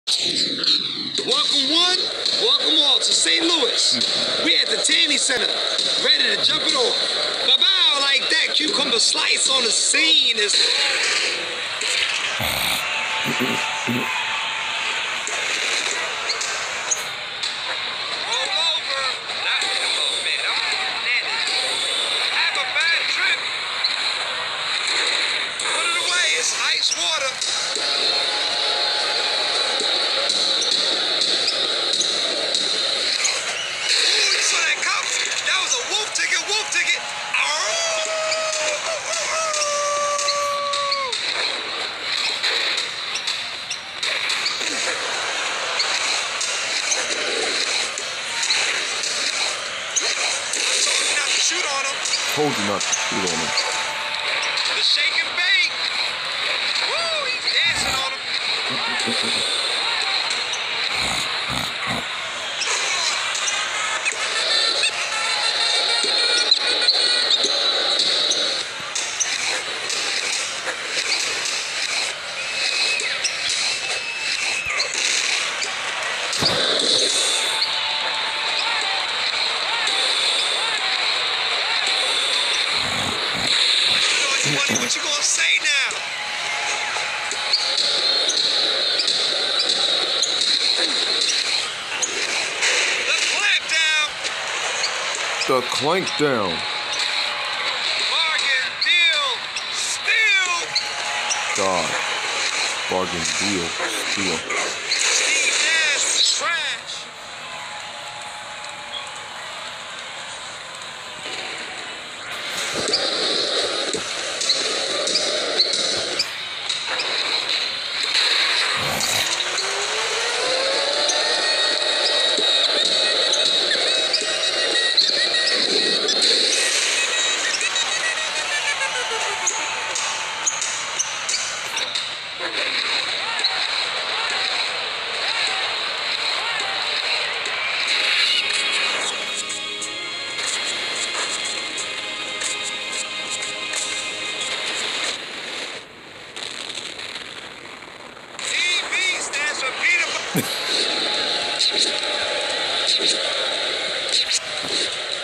Welcome one, welcome all to St. Louis. We at the Tandy Center, ready to jump it off. Bow like that, cucumber slice on the scene is. Ice water. Ooh, you saw that cop? That was a wolf ticket, wolf ticket. I told you not to shoot on him. Told you not to shoot on him. The shake and bake. Woo, he's dancing on him. What you gonna say now? The clank down. Bargain, deal, steal. God. Bargain, deal, steal. Steve Nash was trash. Peter.